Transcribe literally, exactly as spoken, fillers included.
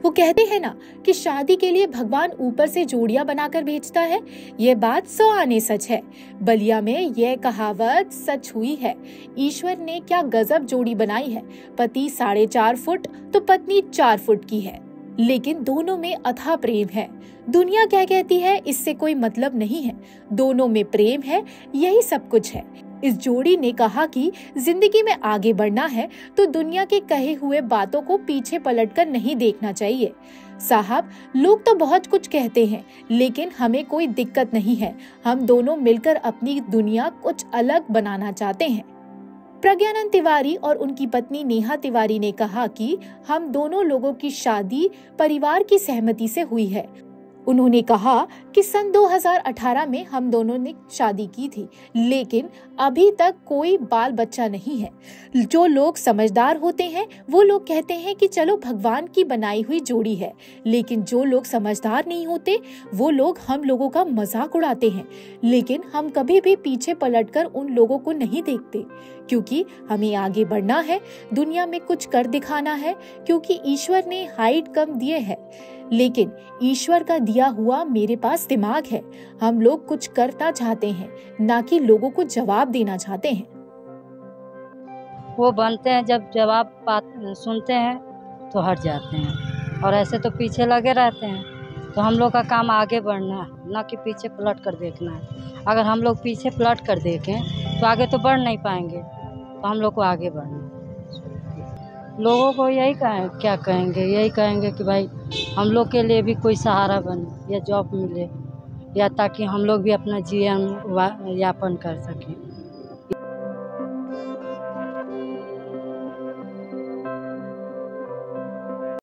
वो कहते हैं ना कि शादी के लिए भगवान ऊपर से जोड़ियां बनाकर भेजता है। ये बात सौ आने सच है। बलिया में यह कहावत सच हुई है। ईश्वर ने क्या गजब जोड़ी बनाई है। पति साढ़े चार फुट तो पत्नी चार फुट की है, लेकिन दोनों में अथाह प्रेम है। दुनिया क्या कहती है इससे कोई मतलब नहीं है, दोनों में प्रेम है, यही सब कुछ है। इस जोड़ी ने कहा कि जिंदगी में आगे बढ़ना है तो दुनिया के कहे हुए बातों को पीछे पलटकर नहीं देखना चाहिए। साहब, लोग तो बहुत कुछ कहते हैं, लेकिन हमें कोई दिक्कत नहीं है। हम दोनों मिलकर अपनी दुनिया कुछ अलग बनाना चाहते हैं। प्रज्ञानंद तिवारी और उनकी पत्नी नेहा तिवारी ने कहा कि हम दोनों लोगों की शादी परिवार की सहमति से हुई है। उन्होंने कहा कि सन दो हज़ार अठारह में हम दोनों ने शादी की थी, लेकिन अभी तक कोई बाल बच्चा नहीं है। जो लोग समझदार होते हैं वो लोग कहते हैं कि चलो भगवान की बनाई हुई जोड़ी है, लेकिन जो लोग समझदार नहीं होते वो लोग हम लोगों का मजाक उड़ाते हैं। लेकिन हम कभी भी पीछे पलटकर उन लोगों को नहीं देखते, क्योंकि हमें आगे बढ़ना है, दुनिया में कुछ कर दिखाना है। क्योंकि ईश्वर ने हाइट कम दिए है, लेकिन ईश्वर का दिया हुआ मेरे पास दिमाग है। हम लोग कुछ करना चाहते हैं, ना कि लोगों को जवाब देना चाहते हैं। वो बनते हैं, जब जवाब बात सुनते हैं तो हट जाते हैं, और ऐसे तो पीछे लगे रहते हैं। तो हम लोग का काम आगे बढ़ना है, ना कि पीछे पलट कर देखना है। अगर हम लोग पीछे पलट कर देखें तो आगे तो बढ़ नहीं पाएंगे। तो हम लोग को आगे बढ़ना है। लोगों को यही कहें, क्या कहेंगे, यही कहेंगे कि भाई हम लोग के लिए भी कोई सहारा बने, या जॉब मिले, या ताकि हम लोग भी अपना जीवन यापन कर सकें।